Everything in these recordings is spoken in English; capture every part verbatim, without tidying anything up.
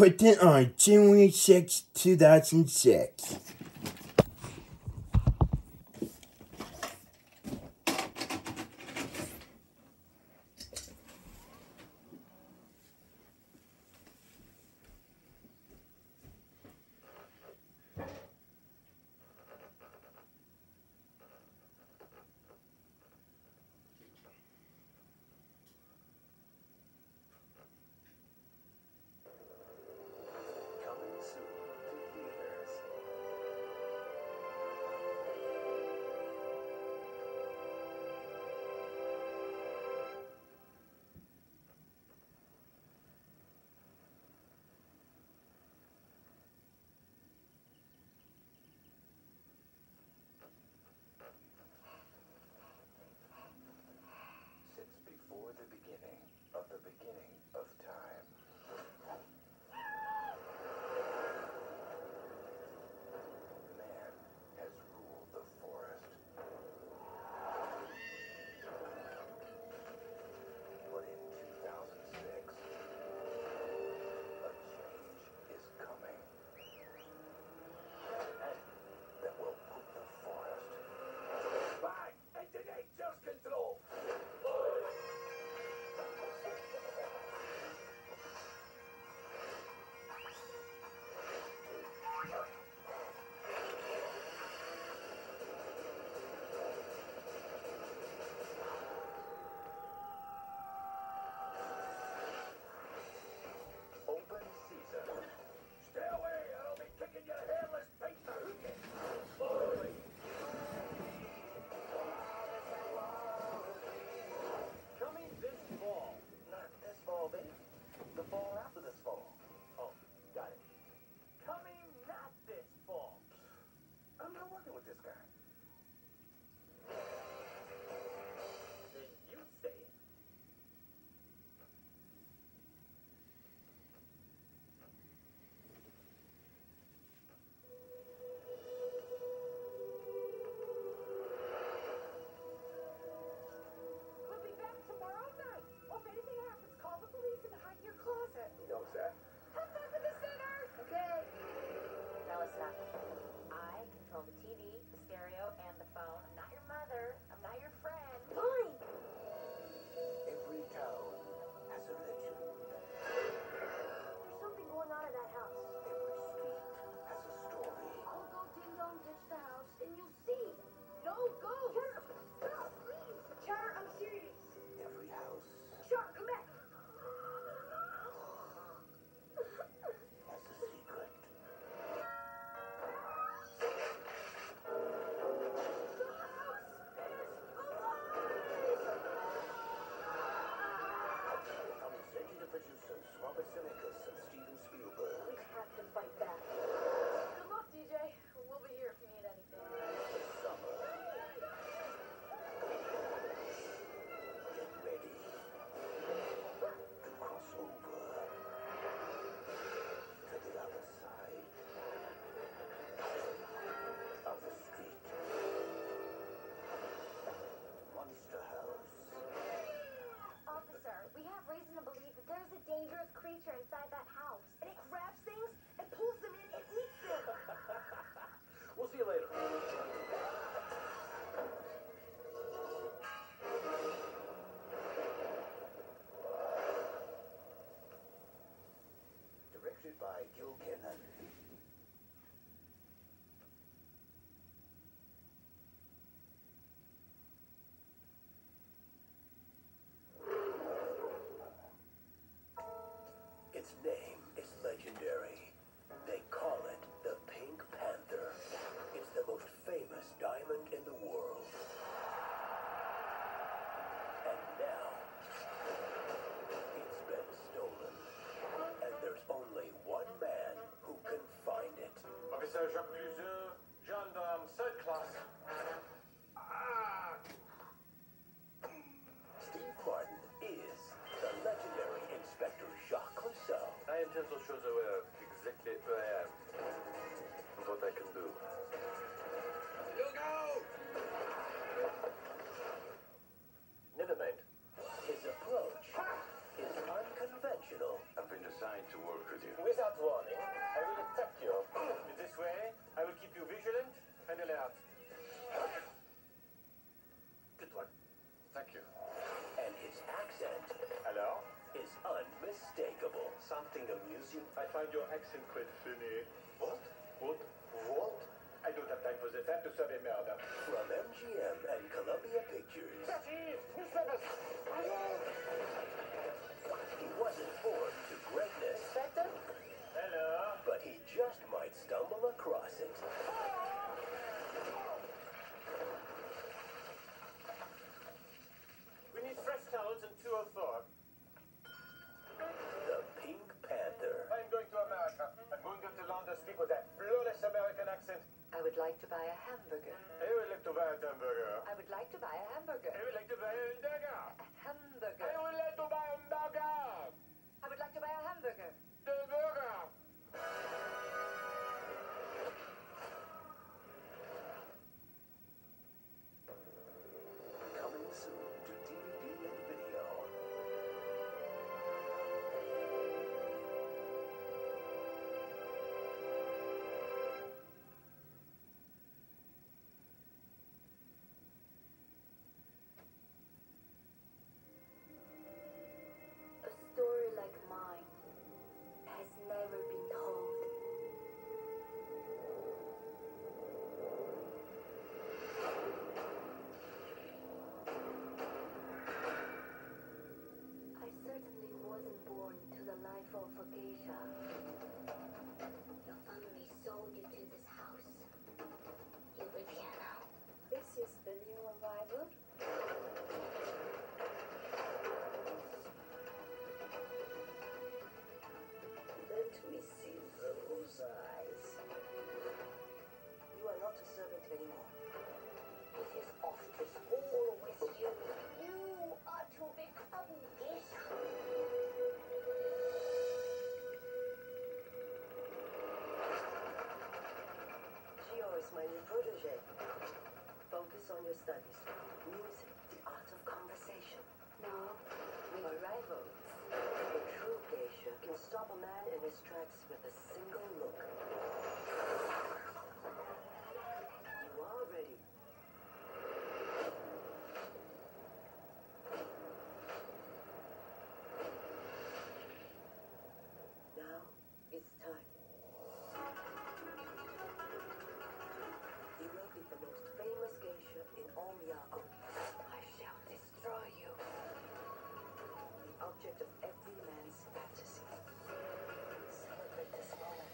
put it on January sixth, two thousand six. By Gil Kenan. Its name is legendary. They call it the Pink Panther. It's the most famous diamond in the world. And now, it's been stolen. And there's only one man who can find it. Officer Jacques Cluzeux, gendarme, third class. Ah! Steve Martin is the legendary Inspector Jacques Clouseau. I intend to show the world exactly who I am and what I can do. You go! Never mind. His approach is unconventional. I've been assigned to work with you. Without accent quite funny. What? What? What? I don't have time for this. I have to serve a murder. From M G M and Columbia Pictures. He wasn't born to greatness, Hello. but he just might stumble across it. We need fresh towels and two oh four. The Pink Panther. I'm going to America. I'm going to London to speak with that flawless American accent. I would like to buy a hamburger. I would like to buy a hamburger. I would like to buy a hamburger. I would like to buy a hamburger. A hamburger. I would like to buy a hamburger. I would like to buy a hamburger. The burger. Coming soon to D V D and video. A story like mine has never been told. I certainly wasn't born to the life of a geisha. Your family sold you to this house. You live here now. This is the new arrival. Let me see those eyes. You are not a servant anymore. It is off to school with you. You are to become geisha. Gio is my new protege. Focus on your studies. Music, the art of conversation. No, we are rivals. A true geisha can stop a man in his tracks with a single look. You are ready. Now it's time. You will be the most famous geisha in all Miyako. I shall destroy you. The object of every man's fantasy. Celebrate this moment.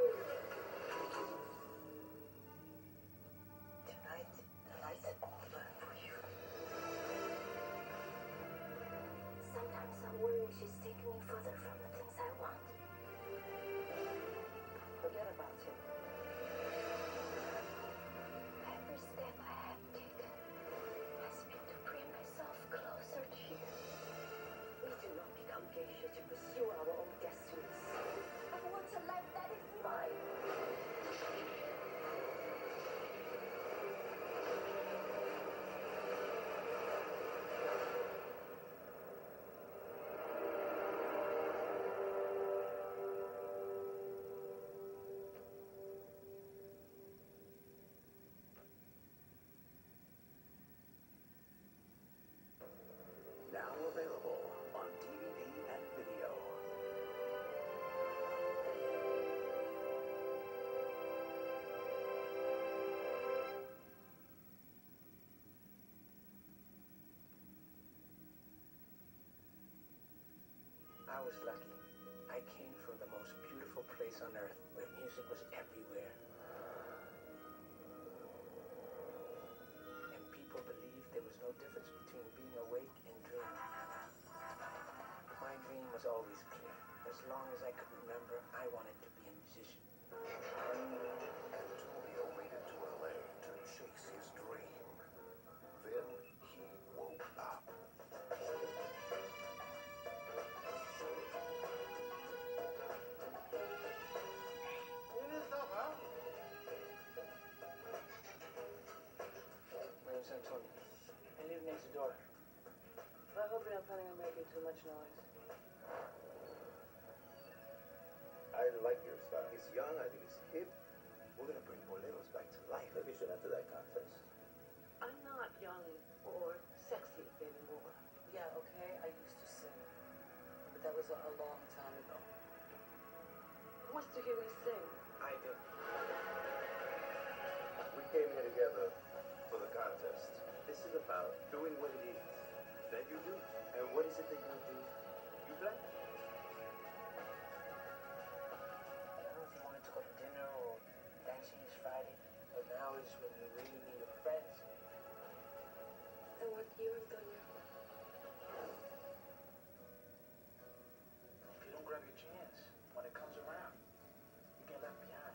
Tonight, the lights all burn for you. Sometimes I worry she's taking me further from the things I want. Forget about him. Every step I have taken has been to bring myself closer to you. We do not become geisha to pursue our own destinies. I want a life that is mine. Now available on D V D and video. I was lucky. I came from the most beautiful place on earth where music was everywhere. And people believed there was no difference between being awake and dreaming. My dream was always clear. As long as I could remember, I wanted to be a musician. Antonio made it to L A to chase his dream. Then he woke up. My name's Antonio. I live next door. I hope you're not planning on making too much noise. to hear me sing. I did. We came here together for the contest. This is about doing what it is that you do. And what is it that you do? You play. I don't know if you wanted to go to dinner or dancing this Friday, but now is when you really need your friends. I want you, Antonio. If you don't grab your chance, when it comes around, you get left behind.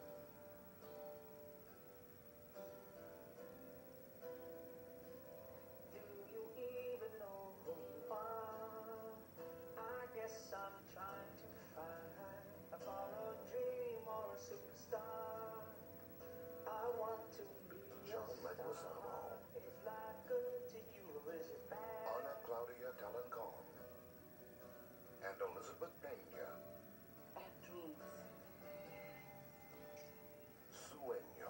Do you even know who you are? I guess I'm trying to find a borrowed dream or a superstar. I want to be John a star. Leguizamo. Is life good to you or is it bad? Ana Claudia Talancon and Elizabeth Pena. I have dreams. Sueño.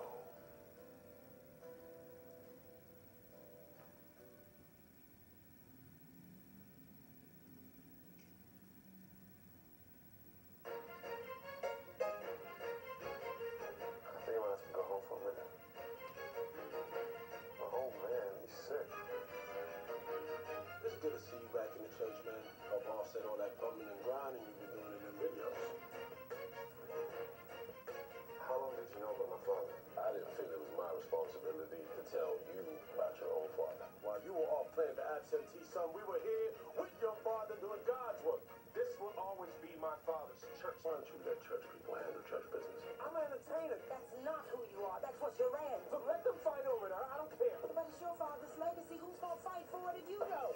I think I'm gonna have to go home for a minute. Oh man, he's sick. It's good to see you back in the church, man. Hope offset all that bumming and grinding you've been doing in them videos. How long did you know about my father? I didn't feel it was my responsibility to tell you about your own father. While you were off playing the absentee son, we were here with your father doing God's work. This will always be my father's church. Why don't you let church people handle church business? I'm an entertainer. That's not who you are. That's what you're in. So let them fight over it. I I don't care. But it's your father's legacy. Who's gonna fight for it if you don't?